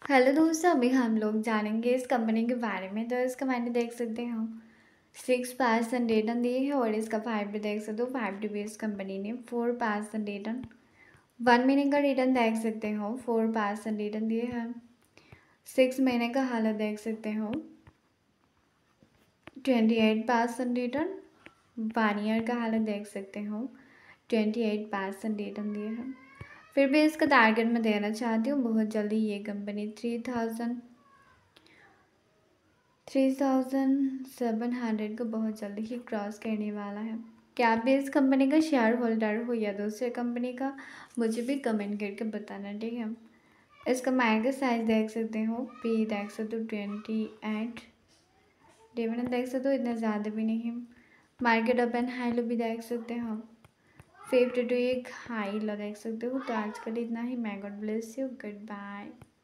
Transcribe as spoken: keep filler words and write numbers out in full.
Hello दोस्तों, अभी हम लोग जानेंगे इस कंपनी के बारे में। तो इसका मैंने देख सकते हो सिक्स परसेंट रिटर्न दिए है और इसका फाइव भी देख सकते हो। फाइव डी इस कंपनी ने फोर परसेंट रिटर्न, वन महीने का रिटर्न देख सकते हो, फोर परसेंट रिटर्न दिए हैं। सिक्स महीने का हालत देख सकते हो, twenty eight percent return. One year का हालत देख सकते हो, ट्वेंटी एट परसेंट रिटर्न दिए हैं। फिर भी इसका टारगेट मैं देना चाहती हूँ बहुत जल्दी। ये company three thousand three thousand seven hundred को बहुत जल्दी ही क्रॉस करने वाला है। क्या आप भी इस कंपनी का शेयर होल्डर हो या दूसरे कंपनी का, मुझे भी कमेंट करके बताना, ठीक है। इसका मार्केट साइज देख सकते हो, पी देख सकते हो ट्वेंटी एट, डिविडेंड देख सकते हो इतना ज़्यादा भी नहीं। मार्केट ओपन हाई लो भी देख सकते हो, फिफ्टी टू एक हाई लो देख सकते हो। तो आज के लिए इतना ही। मैं God bless you, good bye.